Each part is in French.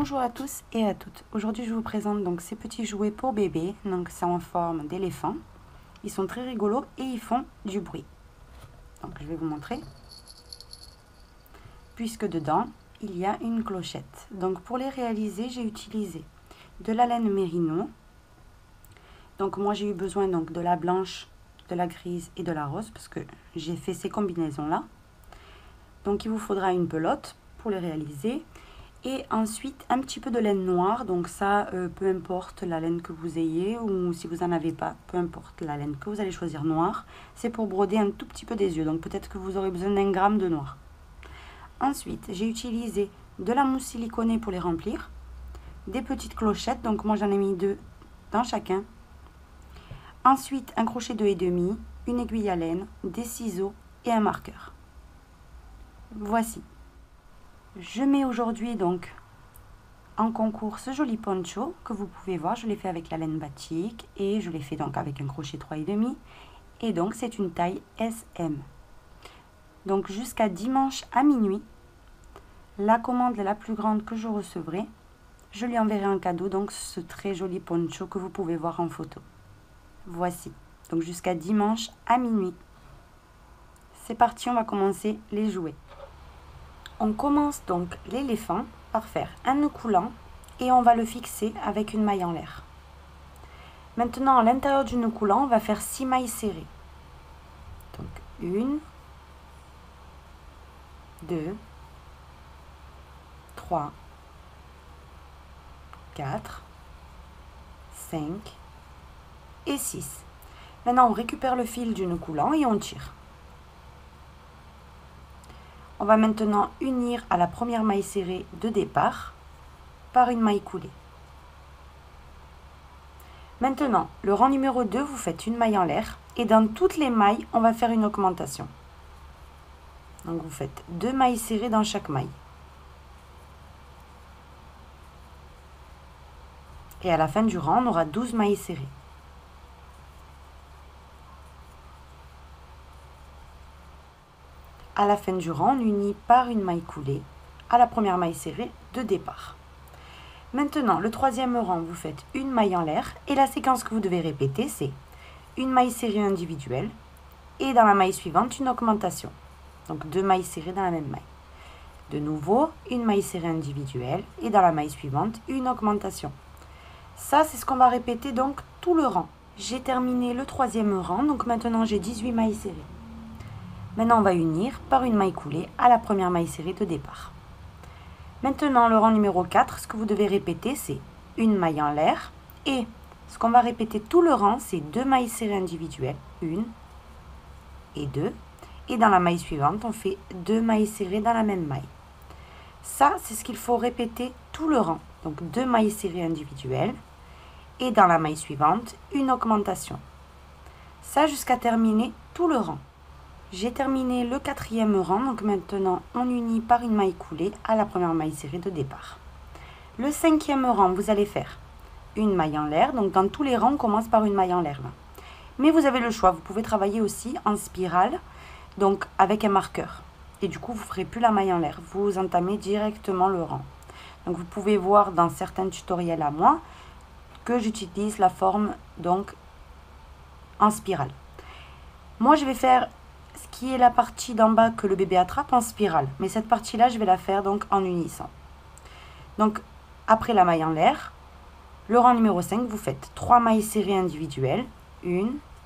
Bonjour à tous et à toutes. Aujourd'hui, je vous présente donc ces petits jouets pour bébés. Donc, c'est en forme d'éléphant. Ils sont très rigolos et ils font du bruit. Donc, je vais vous montrer. Puisque dedans, il y a une clochette. Donc, pour les réaliser, j'ai utilisé de la laine mérino. Donc, moi, j'ai eu besoin donc de la blanche, de la grise et de la rose parce que j'ai fait ces combinaisons-là. Donc, il vous faudra une pelote pour les réaliser. Et ensuite, un petit peu de laine noire. Donc ça, peu importe la laine que vous ayez ou si vous n'en avez pas, peu importe la laine que vous allez choisir noire. C'est pour broder un tout petit peu des yeux. Donc peut-être que vous aurez besoin d'1 gramme de noir. Ensuite, j'ai utilisé de la mousse siliconée pour les remplir. Des petites clochettes. Donc moi, j'en ai mis 2 dans chacun. Ensuite, un crochet de 2,5, une aiguille à laine, des ciseaux et un marqueur. Voici. Je mets aujourd'hui donc en concours ce joli poncho que vous pouvez voir. Je l'ai fait avec la laine batik et je l'ai fait donc avec un crochet 3,5 et donc c'est une taille SM. Donc jusqu'à dimanche à minuit, la commande la plus grande que je recevrai, je lui enverrai en cadeau donc ce très joli poncho que vous pouvez voir en photo. Voici, donc jusqu'à dimanche à minuit. C'est parti, on va commencer les jouets. On commence donc l'éléphant par faire un nœud coulant et on va le fixer avec une maille en l'air. Maintenant, à l'intérieur du nœud coulant, on va faire 6 mailles serrées. Donc 1, 2, 3, 4, 5 et 6. Maintenant, on récupère le fil du nœud coulant et on tire. On va maintenant unir à la première maille serrée de départ par une maille coulée. Maintenant, le rang numéro 2, vous faites une maille en l'air et dans toutes les mailles, on va faire une augmentation. Donc vous faites 2 mailles serrées dans chaque maille. Et à la fin du rang, on aura 12 mailles serrées. À la fin du rang, on unit par une maille coulée à la première maille serrée de départ. Maintenant, le troisième rang, vous faites une maille en l'air et la séquence que vous devez répéter, c'est une maille serrée individuelle et dans la maille suivante, une augmentation. Donc 2 mailles serrées dans la même maille. De nouveau, une maille serrée individuelle et dans la maille suivante, une augmentation. Ça, c'est ce qu'on va répéter donc tout le rang. J'ai terminé le troisième rang, donc maintenant j'ai 18 mailles serrées. Maintenant, on va unir par une maille coulée à la première maille serrée de départ. Maintenant, le rang numéro 4, ce que vous devez répéter, c'est une maille en l'air. Et ce qu'on va répéter tout le rang, c'est 2 mailles serrées individuelles, 1 et 2. Et dans la maille suivante, on fait 2 mailles serrées dans la même maille. Ça, c'est ce qu'il faut répéter tout le rang. Donc 2 mailles serrées individuelles. Et dans la maille suivante, une augmentation. Ça jusqu'à terminer tout le rang. J'ai terminé le quatrième rang, donc maintenant on unit par une maille coulée à la première maille serrée de départ. Le cinquième rang, vous allez faire une maille en l'air, donc dans tous les rangs, on commence par une maille en l'air. Mais vous avez le choix, vous pouvez travailler aussi en spirale, donc avec un marqueur. Et du coup, vous ne ferez plus la maille en l'air, vous entamez directement le rang. Donc vous pouvez voir dans certains tutoriels à moi que j'utilise la forme donc en spirale. Moi, je vais faire ce qui est la partie d'en bas que le bébé attrape en spirale. Mais cette partie-là, je vais la faire donc en unissant. Donc, après la maille en l'air, le rang numéro 5, vous faites 3 mailles serrées individuelles. 1,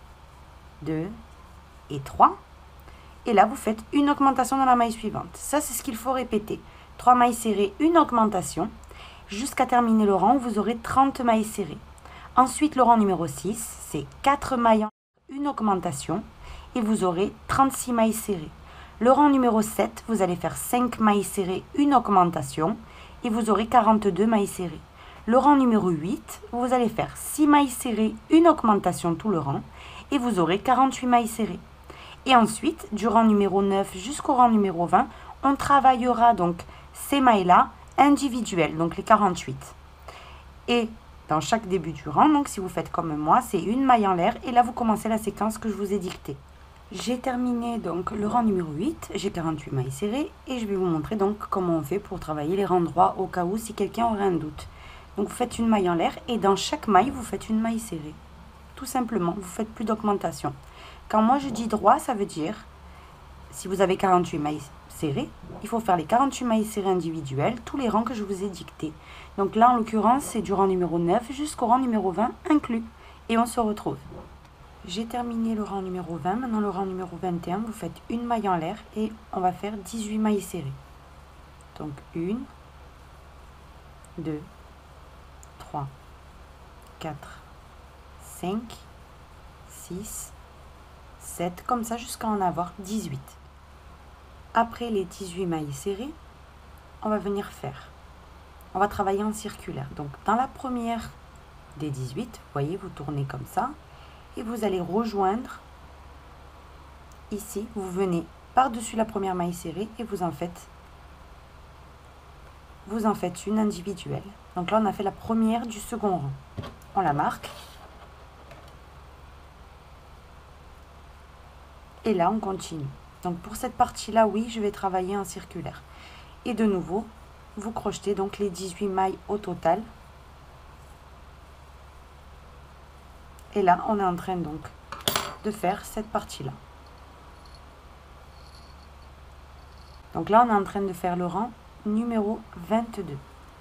2 et 3. Et là, vous faites une augmentation dans la maille suivante. Ça, c'est ce qu'il faut répéter. 3 mailles serrées, une augmentation, jusqu'à terminer le rang où vous aurez 30 mailles serrées. Ensuite, le rang numéro 6, c'est 4 mailles en l'air, une augmentation. Et vous aurez 36 mailles serrées. Le rang numéro 7, vous allez faire 5 mailles serrées, une augmentation, et vous aurez 42 mailles serrées. Le rang numéro 8, vous allez faire 6 mailles serrées, une augmentation tout le rang, et vous aurez 48 mailles serrées. Et ensuite, du rang numéro 9 jusqu'au rang numéro 20, on travaillera donc ces mailles-là individuelles, donc les 48. Et dans chaque début du rang, donc si vous faites comme moi, c'est une maille en l'air, et là vous commencez la séquence que je vous ai dictée. J'ai terminé donc le rang numéro 8, j'ai 48 mailles serrées et je vais vous montrer donc comment on fait pour travailler les rangs droits au cas où si quelqu'un aurait un doute. Donc vous faites une maille en l'air et dans chaque maille vous faites une maille serrée. Tout simplement, vous faites plus d'augmentation. Quand moi je dis droit, ça veut dire, si vous avez 48 mailles serrées, il faut faire les 48 mailles serrées individuelles, tous les rangs que je vous ai dictés. Donc là en l'occurrence c'est du rang numéro 9 jusqu'au rang numéro 20 inclus. Et on se retrouve. J'ai terminé le rang numéro 20, maintenant le rang numéro 21, vous faites une maille en l'air et on va faire 18 mailles serrées. Donc 1, 2, 3, 4, 5, 6, 7, comme ça jusqu'à en avoir 18. Après les 18 mailles serrées, on va venir faire. On va travailler en circulaire. Donc dans la première des 18, vous voyez, vous tournez comme ça. Et vous allez rejoindre ici, vous venez par-dessus la première maille serrée et vous en faites une individuelle. Donc là, on a fait la première du second rang. On la marque. Et là, on continue. Donc pour cette partie-là, oui, je vais travailler en circulaire. Et de nouveau, vous crochetez donc les 18 mailles au total. Et là, on est en train donc de faire cette partie-là. Donc là, on est en train de faire le rang numéro 22.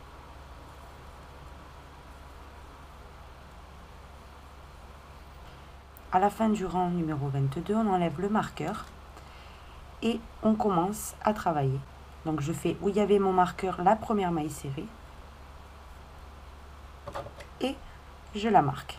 À la fin du rang numéro 22, on enlève le marqueur et on commence à travailler. Donc je fais où il y avait mon marqueur la première maille serrée et je la marque.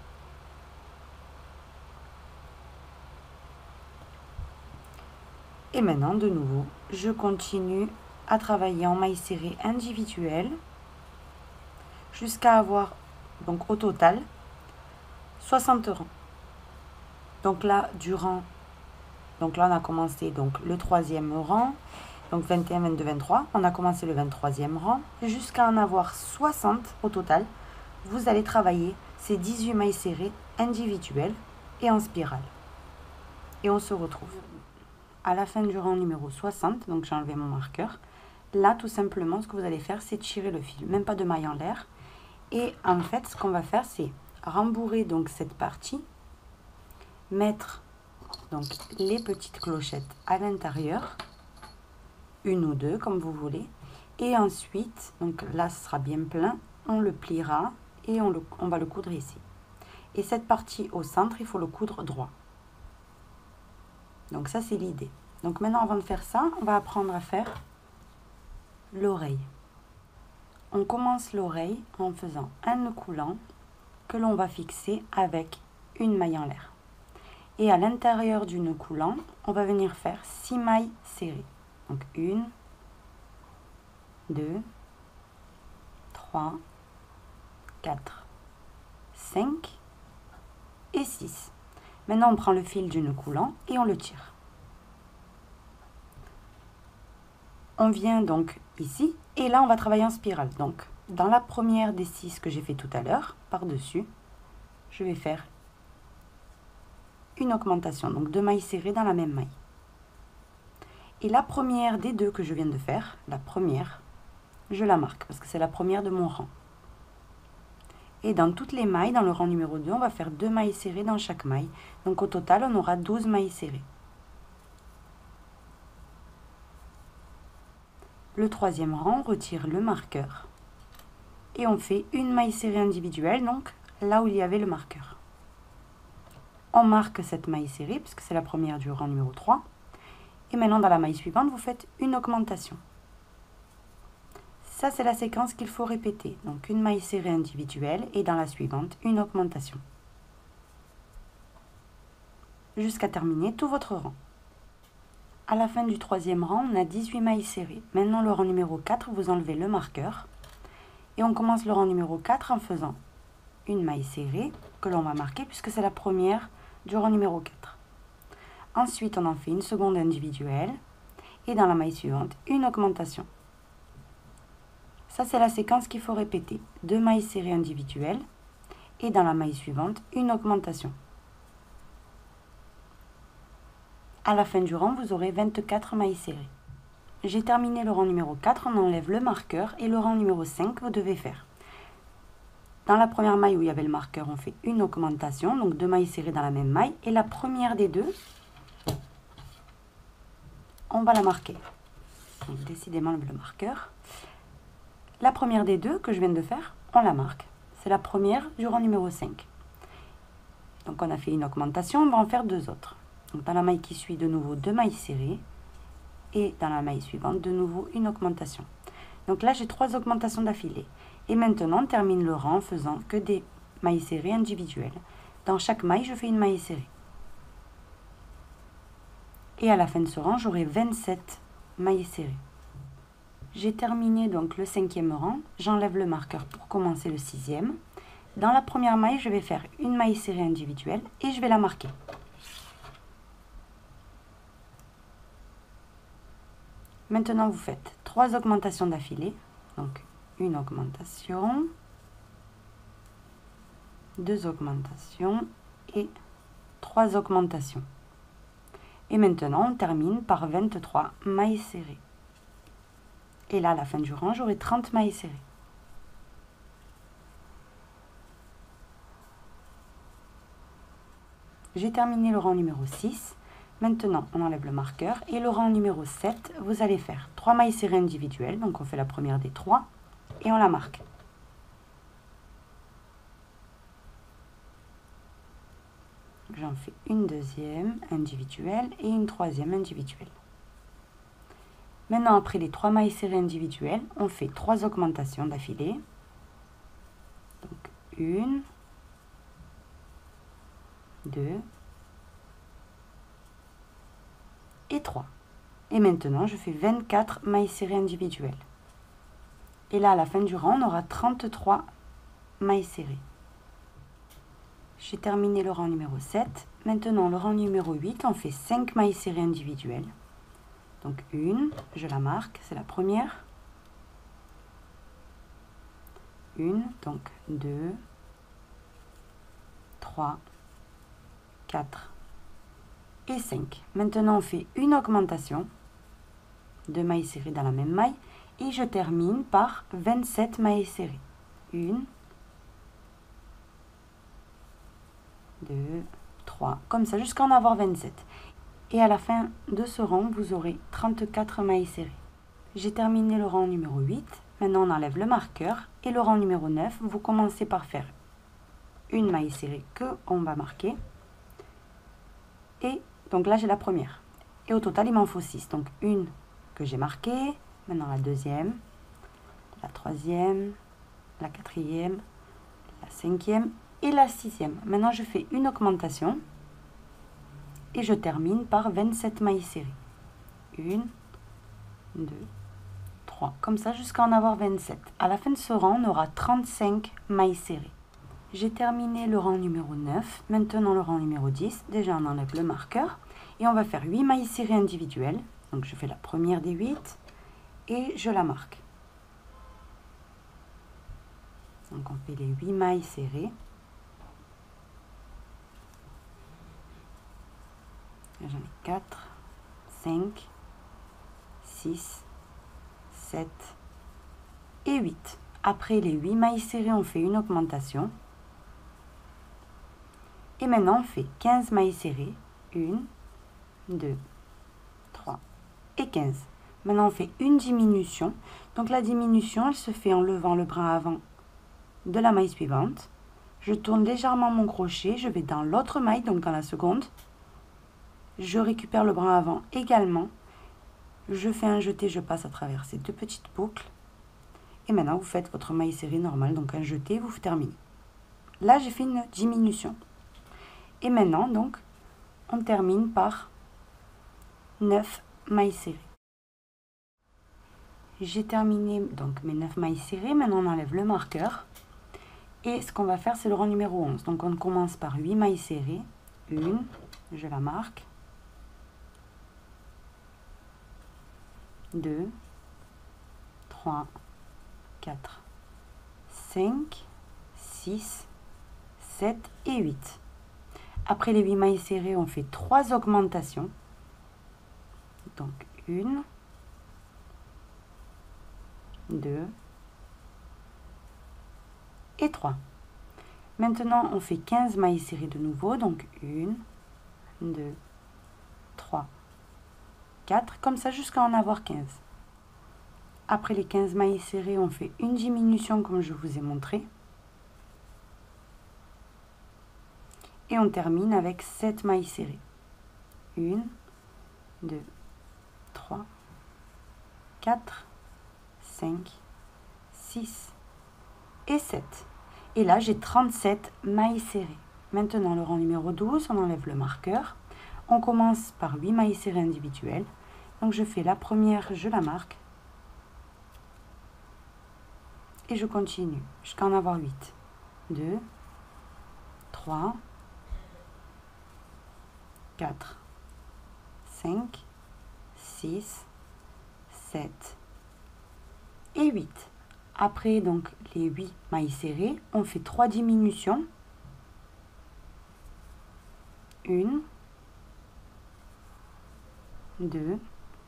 Et maintenant, de nouveau, je continue à travailler en maille serrée individuelle jusqu'à avoir, donc au total, 60 rangs. Donc là, on a commencé donc le troisième rang, donc 21, 22, 23. On a commencé le 23e rang jusqu'à en avoir 60 au total. Vous allez travailler ces 18 mailles serrées individuelles et en spirale. Et on se retrouve à la fin du rang numéro 60, donc j'ai enlevé mon marqueur. Là, tout simplement, ce que vous allez faire, c'est tirer le fil, même pas de maille en l'air. Et en fait, ce qu'on va faire, c'est rembourrer donc cette partie, mettre donc les petites clochettes à l'intérieur, une ou deux, comme vous voulez. Et ensuite, donc là, ce sera bien plein, on le pliera et on va le coudre ici. Et cette partie au centre, il faut le coudre droit. Donc ça, c'est l'idée. Donc maintenant, avant de faire ça, on va apprendre à faire l'oreille. On commence l'oreille en faisant un nœud coulant que l'on va fixer avec une maille en l'air. Et à l'intérieur du nœud coulant, on va venir faire 6 mailles serrées. Donc 1, 2, 3, 4, 5 et 6. Maintenant, on prend le fil du nœud coulant et on le tire. On vient donc ici et là, on va travailler en spirale. Donc, dans la première des 6 que j'ai fait tout à l'heure, par-dessus, je vais faire une augmentation. Donc, 2 mailles serrées dans la même maille. Et la première des 2 que je viens de faire, la première, je la marque parce que c'est la première de mon rang. Et dans toutes les mailles, dans le rang numéro 2, on va faire 2 mailles serrées dans chaque maille. Donc au total, on aura 12 mailles serrées. Le troisième rang, on retire le marqueur. Et on fait une maille serrée individuelle, donc là où il y avait le marqueur. On marque cette maille serrée, puisque c'est la première du rang numéro 3. Et maintenant, dans la maille suivante, vous faites une augmentation. Ça, c'est la séquence qu'il faut répéter. Donc, une maille serrée individuelle et dans la suivante, une augmentation. Jusqu'à terminer tout votre rang. À la fin du troisième rang, on a 18 mailles serrées. Maintenant, le rang numéro 4, vous enlevez le marqueur. Et on commence le rang numéro 4 en faisant une maille serrée que l'on va marquer puisque c'est la première du rang numéro 4. Ensuite, on en fait une seconde individuelle. Et dans la maille suivante, une augmentation. Ça, c'est la séquence qu'il faut répéter. 2 mailles serrées individuelles et dans la maille suivante, une augmentation. À la fin du rang, vous aurez 24 mailles serrées. J'ai terminé le rang numéro 4, on enlève le marqueur et le rang numéro 5, vous devez faire. Dans la première maille où il y avait le marqueur, on fait une augmentation, donc 2 mailles serrées dans la même maille. Et la première des deux, on va la marquer. Donc décidément le marqueur. La première des deux que je viens de faire, on la marque. C'est la première du rang numéro 5. Donc on a fait une augmentation, on va en faire 2 autres. Donc dans la maille qui suit, de nouveau 2 mailles serrées. Et dans la maille suivante, de nouveau une augmentation. Donc là, j'ai 3 augmentations d'affilée. Et maintenant, on termine le rang en faisant que des mailles serrées individuelles. Dans chaque maille, je fais une maille serrée. Et à la fin de ce rang, j'aurai 27 mailles serrées. J'ai terminé donc le 5e rang. J'enlève le marqueur pour commencer le 6e. Dans la première maille, je vais faire une maille serrée individuelle et je vais la marquer. Maintenant, vous faites 3 augmentations d'affilée. Donc, une augmentation, 2 augmentations et 3 augmentations. Et maintenant, on termine par 23 mailles serrées. Et là, à la fin du rang, j'aurai 30 mailles serrées. J'ai terminé le rang numéro 6. Maintenant, on enlève le marqueur. Et le rang numéro 7, vous allez faire 3 mailles serrées individuelles. Donc, on fait la première des 3 et on la marque. J'en fais une deuxième individuelle et une troisième individuelle. Maintenant, après les 3 mailles serrées individuelles, on fait 3 augmentations d'affilée. Donc, 1, 2 et 3. Et maintenant, je fais 24 mailles serrées individuelles. Et là, à la fin du rang, on aura 33 mailles serrées. J'ai terminé le rang numéro 7. Maintenant, le rang numéro 8, on fait 5 mailles serrées individuelles. Donc, une, je la marque, c'est la première. Une, donc 2, 3, 4 et 5. Maintenant, on fait une augmentation, 2 mailles serrées dans la même maille, et je termine par 27 mailles serrées. 1, 2, 3, comme ça, jusqu'à en avoir 27. Et à la fin de ce rang, vous aurez 34 mailles serrées. J'ai terminé le rang numéro 8. Maintenant, on enlève le marqueur. Et le rang numéro 9, vous commencez par faire une maille serrée que on va marquer. Et donc là, j'ai la première. Et au total, il m'en faut 6. Donc une que j'ai marquée. Maintenant, la deuxième, la troisième, la quatrième, la cinquième et la sixième. Maintenant, je fais une augmentation. Et je termine par 27 mailles serrées. 1, 2, 3. Comme ça, jusqu'à en avoir 27. À la fin de ce rang, on aura 35 mailles serrées. J'ai terminé le rang numéro 9. Maintenant, le rang numéro 10. Déjà, on enlève le marqueur. Et on va faire 8 mailles serrées individuelles. Donc, je fais la première des 8. Et je la marque. Donc, on fait les 8 mailles serrées. J'en ai 4, 5, 6, 7 et 8. Après les 8 mailles serrées, on fait une augmentation. Et maintenant, on fait 15 mailles serrées. 1, 2, 3 et 15. Maintenant, on fait une diminution. Donc la diminution, elle se fait en levant le bras avant de la maille suivante. Je tourne légèrement mon crochet. Je vais dans l'autre maille, donc dans la seconde. Je récupère le bras avant également. Je fais un jeté, je passe à travers ces 2 petites boucles. Et maintenant, vous faites votre maille serrée normale. Donc un jeté, vous terminez. Là, j'ai fait une diminution. Et maintenant, donc, on termine par 9 mailles serrées. J'ai terminé donc mes 9 mailles serrées. Maintenant, on enlève le marqueur. Et ce qu'on va faire, c'est le rang numéro 11. Donc, on commence par 8 mailles serrées. 1, je la marque. 2, 3, 4, 5, 6, 7 et 8. Après les 8 mailles serrées, on fait 3 augmentations. Donc 1, 2 et 3. Maintenant, on fait 15 mailles serrées de nouveau. Donc 1, 2, 3, 4. Comme ça jusqu'à en avoir 15. Après les 15 mailles serrées, on fait une diminution comme je vous ai montré. Et on termine avec 7 mailles serrées. 1, 2, 3, 4, 5, 6 et 7. Et là, j'ai 37 mailles serrées. Maintenant, le rang numéro 12, on enlève le marqueur. On commence par 8 mailles serrées individuelles. Donc, je fais la première, je la marque. Et je continue jusqu'à en avoir 8. 2, 3, 4, 5, 6, 7 et 8. Après donc les 8 mailles serrées, on fait 3 diminutions. 1, 2,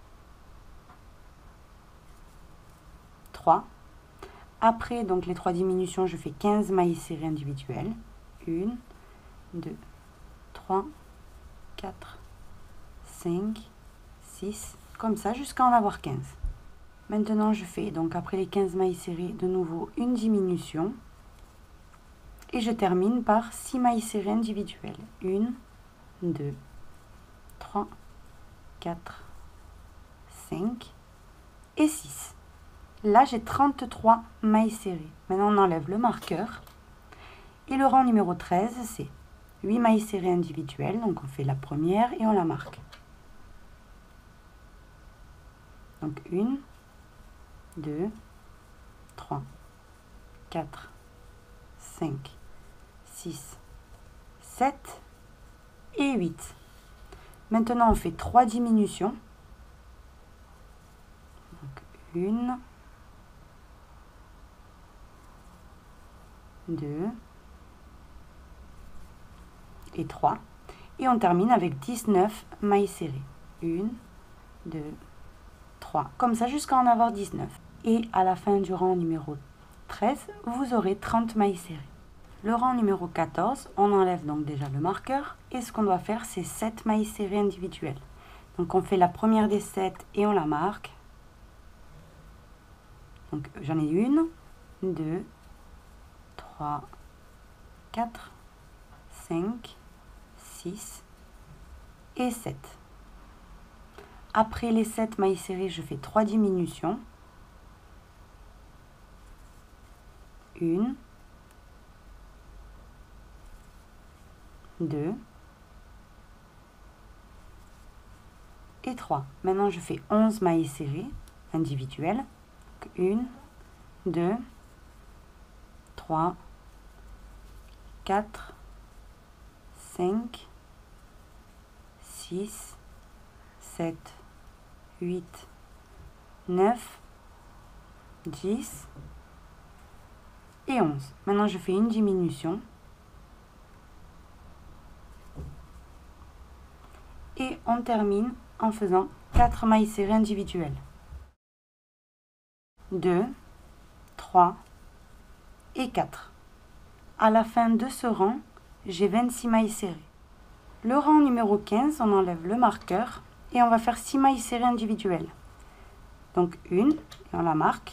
3. Après donc les 3 diminutions, je fais 15 mailles serrées individuelles. 1, 2, 3, 4, 5, 6, comme ça jusqu'à en avoir 15. Maintenant, je fais donc après les 15 mailles serrées, de nouveau une diminution. Et je termine par 6 mailles serrées individuelles. 1, 2, 3, 4, 5 et 6. Là, j'ai 33 mailles serrées. Maintenant, on enlève le marqueur. Et le rang numéro 13, c'est 8 mailles serrées individuelles. Donc, on fait la première et on la marque. Donc, 1, 2, 3, 4, 5, 6, 7 et 8. Maintenant, on fait 3 diminutions. Donc, 1, 2 et 3. Et on termine avec 19 mailles serrées. 1, 2, 3. Comme ça jusqu'à en avoir 19. Et à la fin du rang numéro 13, vous aurez 30 mailles serrées. Le rang numéro 14, on enlève donc déjà le marqueur. Et ce qu'on doit faire, c'est 7 mailles serrées individuelles. Donc on fait la première des 7 et on la marque. Donc j'en ai 1, 2, 3, 4, 5, 6 et 7. Après les 7 mailles serrées, je fais 3 diminutions. 1, 2 et 3. Maintenant, je fais 11 mailles serrées individuelles. 1, 2, 3, 4, 5, 6, 7, 8, 9, 10 et 11. Maintenant, je fais une diminution. Et on termine en faisant 4 mailles serrées individuelles. 2, 3 et 4. À la fin de ce rang, j'ai 26 mailles serrées. Le rang numéro 15, on enlève le marqueur et on va faire 6 mailles serrées individuelles. Donc une, et on la marque.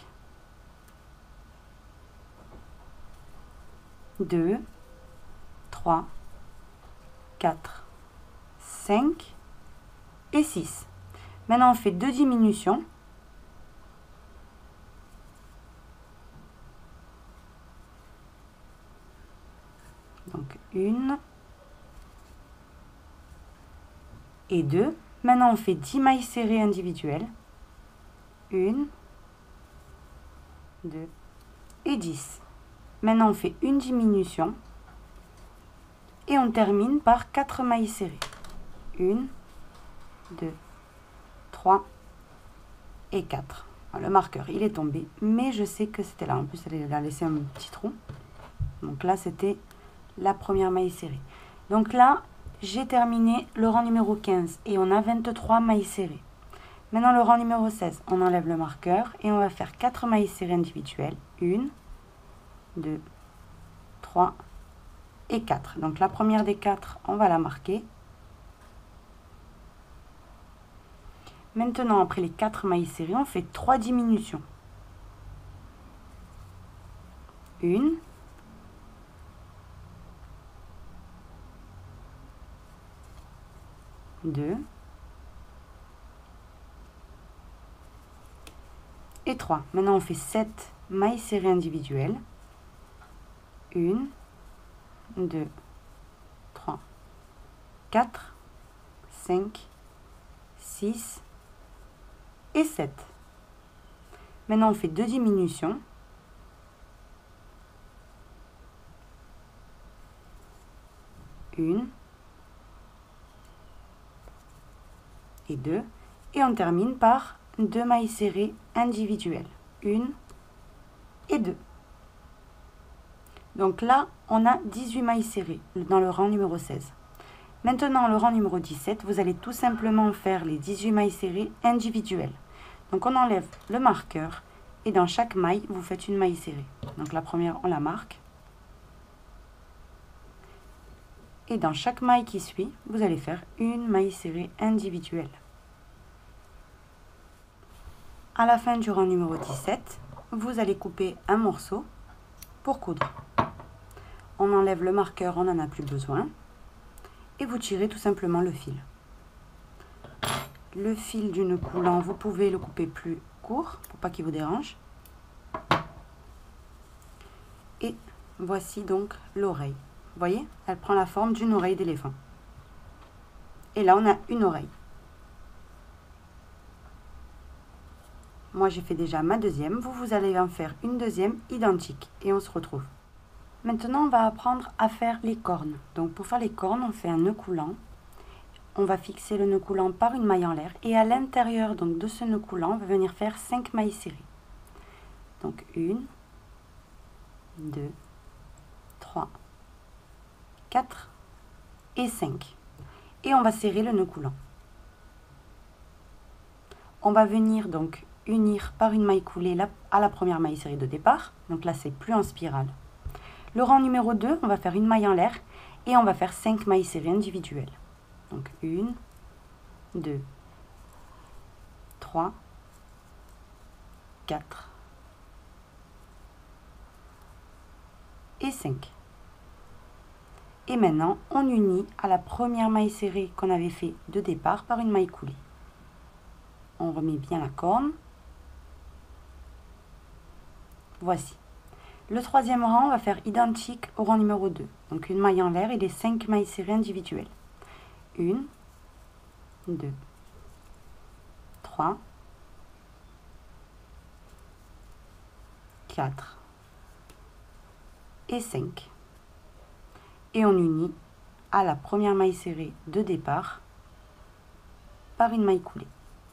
2, 3, 4, 5 et 6. Maintenant, on fait 2 diminutions. Donc 1 et 2. Maintenant, on fait 10 mailles serrées individuelles. 1, 2 et 10. Maintenant, on fait une diminution. Et on termine par 4 mailles serrées. 1, 2, 3 et 4. Le marqueur, il est tombé, mais je sais que c'était là. En plus, elle a laissé un petit trou. Donc là, c'était la première maille serrée. Donc là, j'ai terminé le rang numéro 15 et on a 23 mailles serrées. Maintenant, le rang numéro 16, on enlève le marqueur et on va faire 4 mailles serrées individuelles. 1, 2, 3 et 4. Donc la première des 4, on va la marquer. Maintenant, après les 4 mailles serrées, on fait 3 diminutions. 1, 2 et 3. Maintenant, on fait 7 mailles serrées individuelles. 1, 2, 3, 4, 5, 6 et 7. Maintenant, on fait 2 diminutions. 1 et 2. Et on termine par 2 mailles serrées individuelles. 1 et 2. Donc là, on a 18 mailles serrées dans le rang numéro 16. Maintenant, le rang numéro 17, vous allez tout simplement faire les 18 mailles serrées individuelles. Donc on enlève le marqueur et dans chaque maille, vous faites une maille serrée. Donc la première, on la marque. Et dans chaque maille qui suit, vous allez faire une maille serrée individuelle. À la fin du rang numéro 17, vous allez couper un morceau pour coudre. On enlève le marqueur, on n'en a plus besoin. Et vous tirez tout simplement le fil. Le fil du nœud coulant, vous pouvez le couper plus court pour pas qu'il vous dérange. Et voici donc l'oreille. Vous voyez, elle prend la forme d'une oreille d'éléphant. Et là, on a une oreille. Moi, j'ai fait déjà ma deuxième. Vous allez en faire une deuxième identique. Et on se retrouve. Maintenant, on va apprendre à faire les cornes. Donc, pour faire les cornes, on fait un nœud coulant. On va fixer le nœud coulant par une maille en l'air. Et à l'intérieur donc, de ce nœud coulant, on va venir faire 5 mailles serrées. Donc, 1, 2, 3, 4 et 5. Et on va serrer le nœud coulant. On va venir donc unir par une maille coulée à la première maille serrée de départ. Donc là, c'est plus en spirale. Le rang numéro 2, on va faire une maille en l'air et on va faire 5 mailles serrées individuelles. Donc 1, 2, 3, 4 et 5. Et maintenant, on unit à la première maille serrée qu'on avait fait de départ par une maille coulée. On remet bien la corne. Voici. Le troisième rang, on va faire identique au rang numéro 2. Donc une maille en l'air et les 5 mailles serrées individuelles. 1, 2, 3, 4 et 5. Et on unit à la première maille serrée de départ par une maille coulée.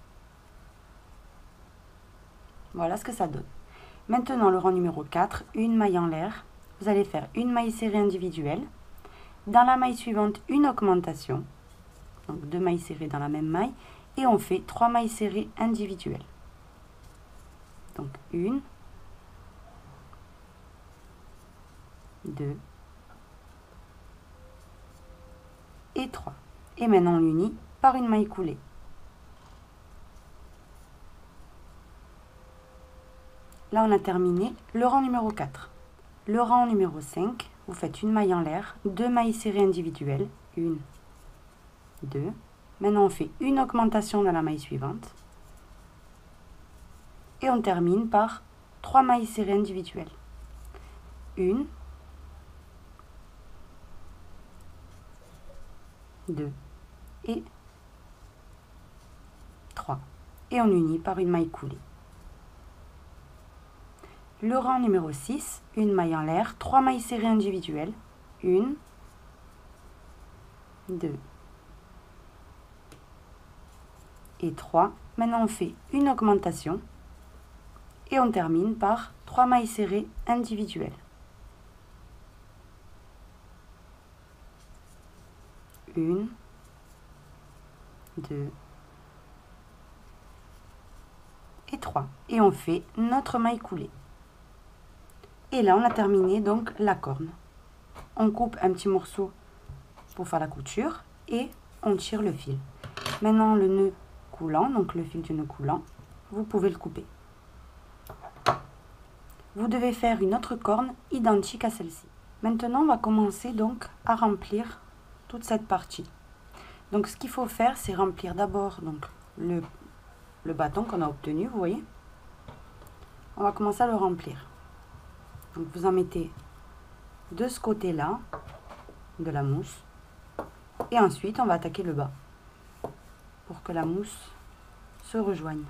Voilà ce que ça donne. Maintenant, le rang numéro 4, une maille en l'air. Vous allez faire une maille serrée individuelle. Dans la maille suivante, une augmentation. Donc 2 mailles serrées dans la même maille. Et on fait 3 mailles serrées individuelles. Donc 1, 2 et 3. Et maintenant, on unit par une maille coulée. Là, on a terminé le rang numéro 4. Le rang numéro 5, vous faites une maille en l'air, 2 mailles serrées individuelles, 1, 2. Maintenant, on fait une augmentation dans la maille suivante. Et on termine par 3 mailles serrées individuelles. 1, 2 et 3. Et on unit par une maille coulée. Le rang numéro 6, une maille en l'air, 3 mailles serrées individuelles, 1, 2 et 3. Maintenant, on fait une augmentation et on termine par 3 mailles serrées individuelles. 1, 2 et 3. Et on fait notre maille coulée. Et là, on a terminé donc la corne. On coupe un petit morceau pour faire la couture et on tire le fil. Maintenant, le nœud coulant, donc le fil du nœud coulant, vous pouvez le couper. Vous devez faire une autre corne identique à celle-ci. Maintenant, on va commencer donc à remplir toute cette partie. Donc, ce qu'il faut faire, c'est remplir d'abord donc le bâton qu'on a obtenu, vous voyez. On va commencer à le remplir. Donc, vous en mettez de ce côté-là de la mousse. Et ensuite, on va attaquer le bas pour que la mousse se rejoigne.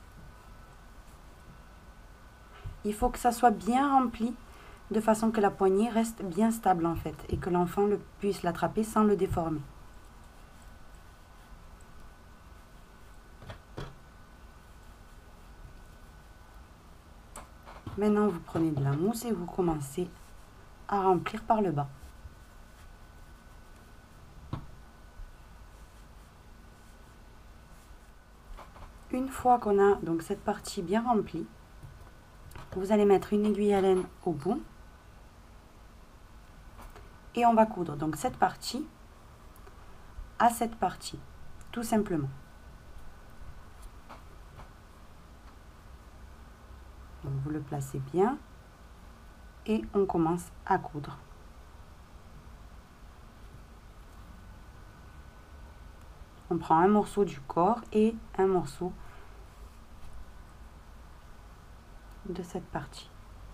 Il faut que ça soit bien rempli de façon que la poignée reste bien stable en fait et que l'enfant puisse l'attraper sans le déformer. Maintenant, vous prenez de la mousse et vous commencez à remplir par le bas. Une fois qu'on a donc cette partie bien remplie, vous allez mettre une aiguille à laine au bout et on va coudre donc cette partie à cette partie, tout simplement. Donc vous le placez bien et on commence à coudre. On prend un morceau du corps et un morceau de cette partie.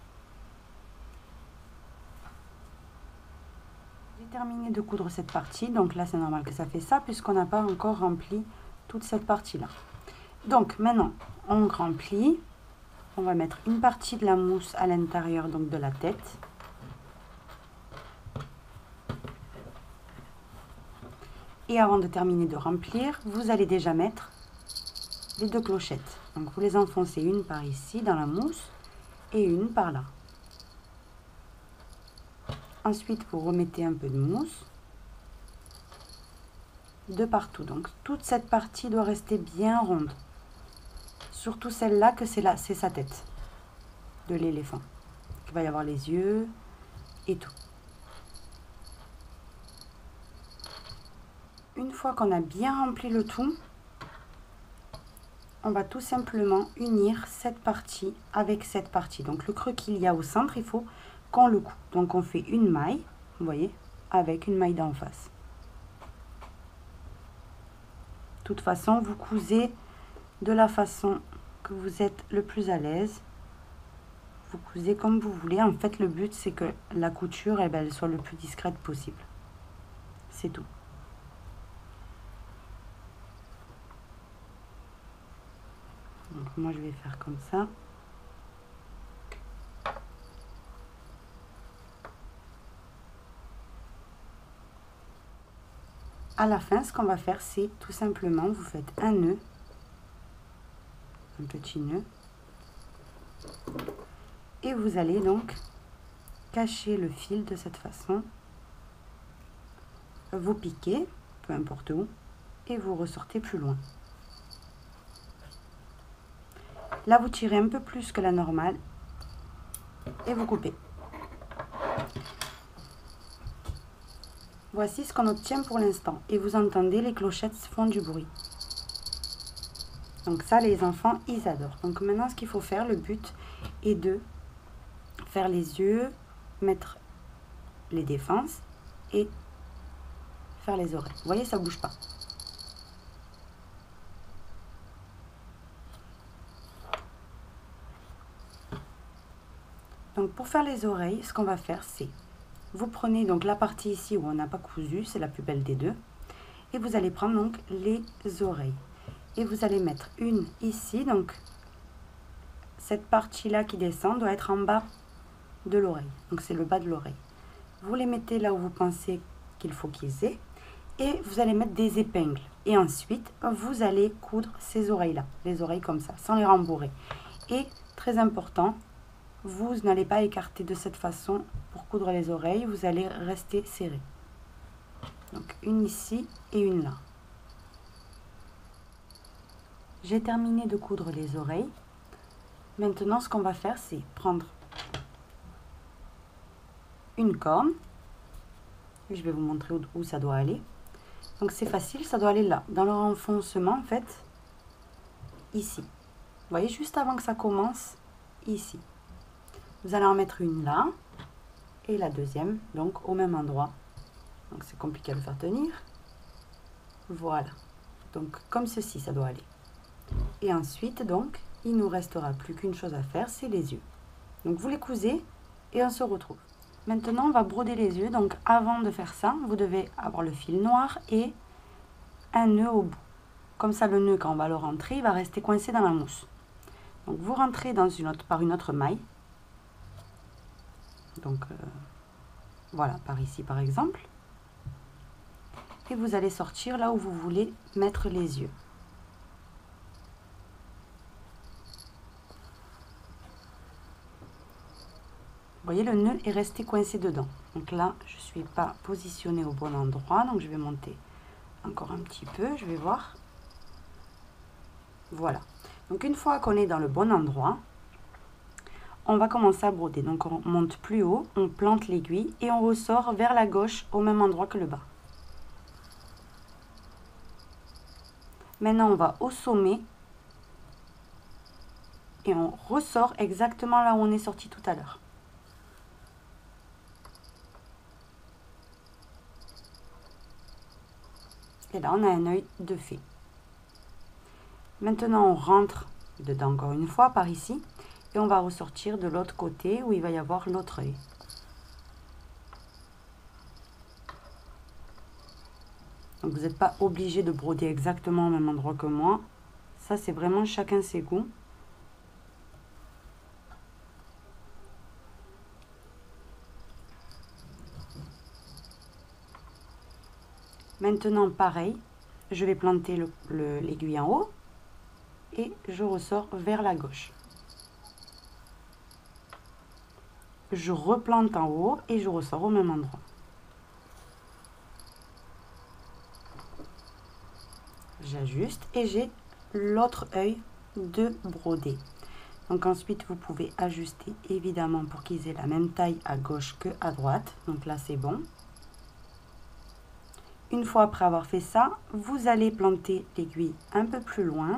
J'ai terminé de coudre cette partie, donc là c'est normal que ça fait ça puisqu'on n'a pas encore rempli toute cette partie là. Donc maintenant on remplit, on va mettre une partie de la mousse à l'intérieur donc de la tête. Et avant de terminer de remplir, vous allez déjà mettre les deux clochettes. Donc vous les enfoncez une par ici dans la mousse et une par là. Ensuite, vous remettez un peu de mousse de partout. Donc toute cette partie doit rester bien ronde. Surtout celle-là que c'est sa tête de l'éléphant. Il va y avoir les yeux et tout. Une fois qu'on a bien rempli le tout, on va tout simplement unir cette partie avec cette partie. Donc le creux qu'il y a au centre, il faut qu'on le coupe. Donc on fait une maille, vous voyez, avec une maille d'en face. De toute façon, vous cousez de la façon que vous êtes le plus à l'aise. Vous cousez comme vous voulez. En fait, le but, c'est que la couture, elle soit le plus discrète possible. C'est tout. Donc moi je vais faire comme ça. À la fin, ce qu'on va faire, c'est tout simplement, vous faites un nœud, un petit nœud, et vous allez donc cacher le fil de cette façon. Vous piquez, peu importe où, et vous ressortez plus loin. Là, vous tirez un peu plus que la normale et vous coupez. Voici ce qu'on obtient pour l'instant. Et vous entendez, les clochettes font du bruit. Donc ça, les enfants, ils adorent. Donc maintenant, ce qu'il faut faire, le but est de faire les yeux, mettre les défenses et faire les oreilles. Vous voyez, ça bouge pas. Donc pour faire les oreilles, ce qu'on va faire, c'est vous prenez donc la partie ici où on n'a pas cousu, c'est la plus belle des deux, et vous allez prendre donc les oreilles et vous allez mettre une ici. Donc cette partie là qui descend doit être en bas de l'oreille, donc c'est le bas de l'oreille. Vous les mettez là où vous pensez qu'il faut qu'ils aient et vous allez mettre des épingles et ensuite vous allez coudre ces oreilles là, les oreilles comme ça, sans les rembourrer. Et très important, vous n'allez pas écarter de cette façon pour coudre les oreilles, vous allez rester serré. Donc une ici et une là. J'ai terminé de coudre les oreilles Maintenant, ce qu'on va faire, c'est prendre une corne. Je vais vous montrer où ça doit aller. Donc c'est facile, ça doit aller là, dans le renfoncement en fait, ici. Vous voyez, juste avant que ça commence, ici. Vous allez en mettre une là, et la deuxième, donc au même endroit. Donc c'est compliqué à le faire tenir. Voilà. Donc comme ceci, ça doit aller. Et ensuite, donc, il nous restera plus qu'une chose à faire, c'est les yeux. Donc vous les cousez et on se retrouve. Maintenant, on va broder les yeux. Donc avant de faire ça, vous devez avoir le fil noir et un nœud au bout. Comme ça, le nœud, quand on va le rentrer, il va rester coincé dans la mousse. Donc vous rentrez dans par une autre maille. Donc voilà, par ici par exemple. Et vous allez sortir là où vous voulez mettre les yeux. Vous voyez, le nœud est resté coincé dedans. Donc là, je ne suis pas positionnée au bon endroit. Donc je vais monter encore un petit peu. Je vais voir. Voilà. Donc une fois qu'on est dans le bon endroit, on va commencer à broder. Donc on monte plus haut, on plante l'aiguille et on ressort vers la gauche au même endroit que le bas. Maintenant, on va au sommet et on ressort exactement là où on est sorti tout à l'heure. Et là, on a un œil de fée. Maintenant, on rentre dedans encore une fois par ici. Et on va ressortir de l'autre côté où il va y avoir l'autre œil. Donc, vous n'êtes pas obligé de broder exactement au même endroit que moi. Ça, c'est vraiment chacun ses goûts. Maintenant, pareil, je vais planter l'aiguille en haut et je ressors vers la gauche. Je replante en haut et je ressors au même endroit. J'ajuste et j'ai l'autre œil de broder. Donc ensuite, vous pouvez ajuster évidemment pour qu'ils aient la même taille à gauche que à droite. Donc là, c'est bon. Une fois après avoir fait ça, vous allez planter l'aiguille un peu plus loin.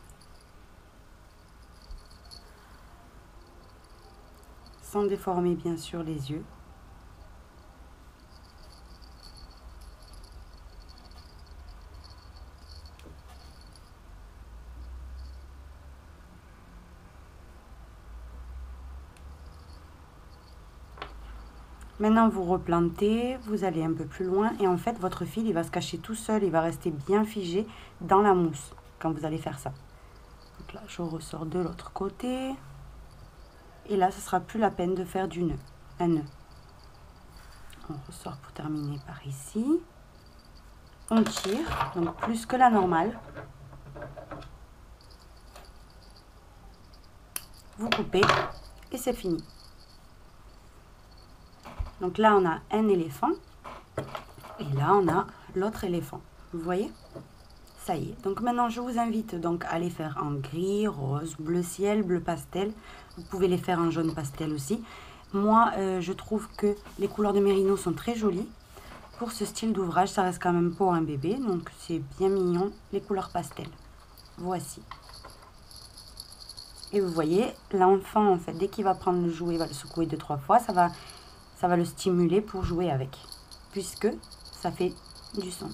Sans déformer bien sûr les yeux. Maintenant, vous replantez, vous allez un peu plus loin et en fait, votre fil, il va se cacher tout seul, il va rester bien figé dans la mousse quand vous allez faire ça. Donc là, je ressors de l'autre côté. Et là, ce ne sera plus la peine de faire du nœud, un nœud. On ressort pour terminer par ici. On tire, donc plus que la normale. Vous coupez et c'est fini. Donc là, on a un éléphant. Et là, on a l'autre éléphant. Vous voyez? Ça y est. Donc maintenant, je vous invite donc à les faire en gris, rose, bleu ciel, bleu pastel. Vous pouvez les faire en jaune pastel aussi. Moi, je trouve que les couleurs de Mérino sont très jolies. Pour ce style d'ouvrage, ça reste quand même pour un bébé. Donc c'est bien mignon, les couleurs pastel. Voici. Et vous voyez, l'enfant, en fait, dès qu'il va prendre le jouet, il va le secouer 2-3 fois. Ça va le stimuler pour jouer avec. Puisque ça fait du son.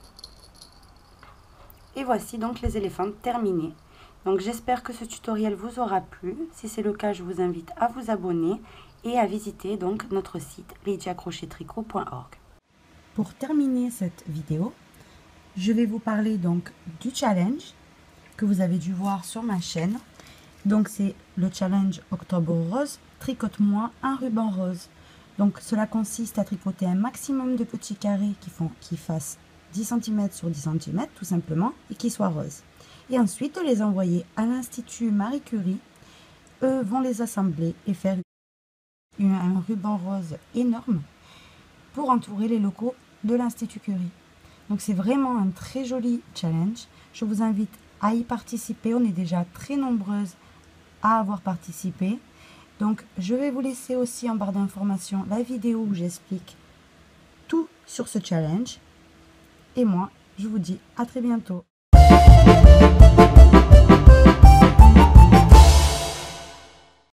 Et voici donc les éléphants terminés. Donc j'espère que ce tutoriel vous aura plu. Si c'est le cas, je vous invite à vous abonner et à visiter donc notre site lydiacrochettricot.org. Pour terminer cette vidéo, je vais vous parler donc du challenge que vous avez dû voir sur ma chaîne. Donc c'est le challenge Octobre Rose, tricote-moi un ruban rose. Donc cela consiste à tricoter un maximum de petits carrés qui fassent 10 cm sur 10 cm tout simplement et qui soient roses. Et ensuite de les envoyer à l'Institut Marie Curie. Eux vont les assembler et faire un ruban rose énorme pour entourer les locaux de l'Institut Curie. Donc c'est vraiment un très joli challenge. Je vous invite à y participer. On est déjà très nombreuses à avoir participé. Donc, je vais vous laisser aussi en barre d'informations la vidéo où j'explique tout sur ce challenge. Et moi, je vous dis à très bientôt.